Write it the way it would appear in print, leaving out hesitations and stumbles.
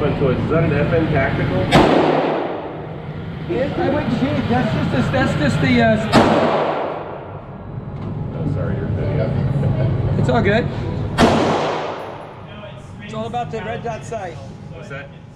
one choice. Is that an FN tactical? Yeah, I wouldn't cheat. That's just the. Oh, sorry, you're video. It's all good. It's all about the red dot sight. What's that?